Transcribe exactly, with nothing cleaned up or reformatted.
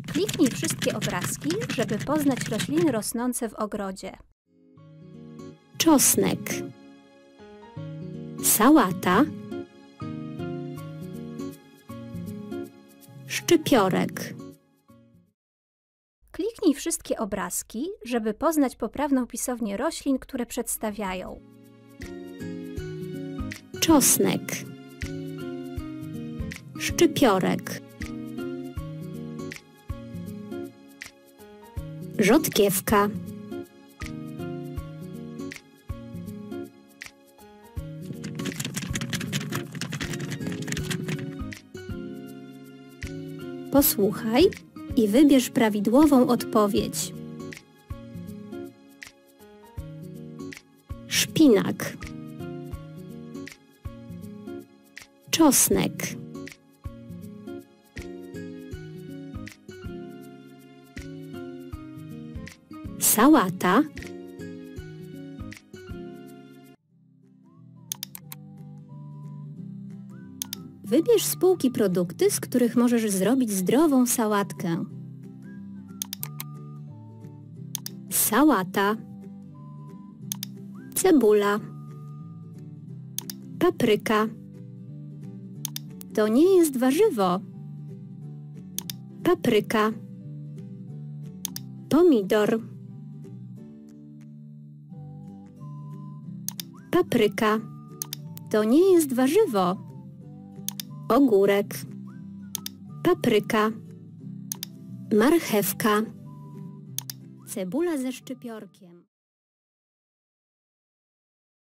Kliknij wszystkie obrazki, żeby poznać rośliny rosnące w ogrodzie. Czosnek, sałata, szczypiorek. Kliknij wszystkie obrazki, żeby poznać poprawną pisownię roślin, które przedstawiają. Czosnek, szczypiorek, rzodkiewka, posłuchaj i wybierz prawidłową odpowiedź. Szpinak, czosnek, sałata, wybierz z półki produkty, z których możesz zrobić zdrową sałatkę. Sałata, cebula, papryka. To nie jest warzywo. Papryka, pomidor, papryka. To nie jest warzywo. Ogórek, papryka, marchewka, cebula ze szczypiorkiem.